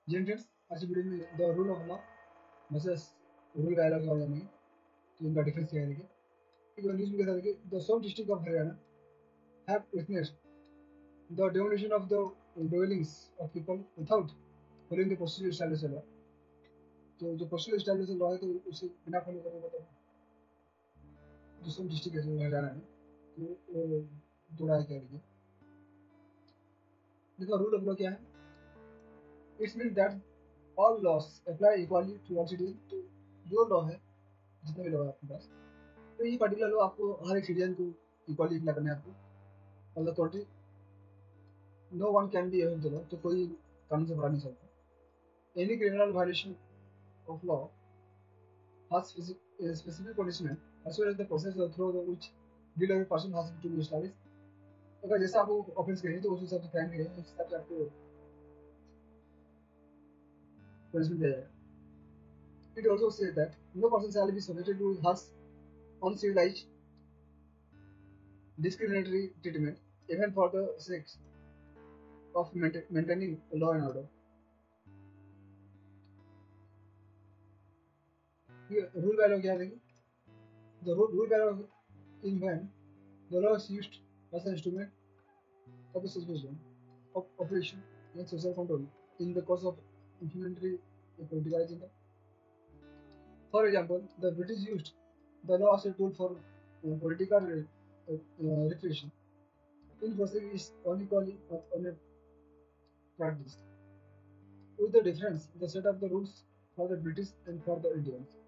जी friends, आज की video में the rule of law versus rule viral के बारे में तो इनका डिफरेंस क्या है देखिए। एक न्यूज़ में कहता है कि the some district of Haryana have witnessed the demolition of the dwellings of people without following the procedure established law। तो जो प्रोसीजर एस्टैब्लिश लॉ है तो उसे बिना फॉलो करने का जो सम डिस्ट्रिक्ट है जो हरियाणा में तो वो तोड़ा है क्या देखिए। देखो रूल ऑफ लॉ क्या है। It's mean that all laws apply equally to all citizen. तो जो लॉ है, जितने भी लॉ है आपके पास, तो ये पर्टिकुलर लॉ आपको हर एक सिटीजन को इक्वली अप्लाई करना है आपको। और authority no one can be aware the law, तो कोई कानून से बाहर नहीं सकता। Any criminal violation of law has specific punishment as well as the process through which deal with person has to be established। अगर जैसा आप ऑफेंस करेंगे तो उस हिसाब से क्राइम करेंगे, उस हिसाब से आपको पनिशमेंट दिया जाएगा। It also says that no person shall be subjected to harsh, uncivilized, discriminatory treatment even for the sake of maintaining law and order। Rule value क्या है? The rule value in when the law is used as an instrument of the supervision of operation and social control in the course of implementing a political agenda। For example, the British used the law as a tool for political repression. In process is unequally practiced, with the difference the set of the rules for the British and for the Indians।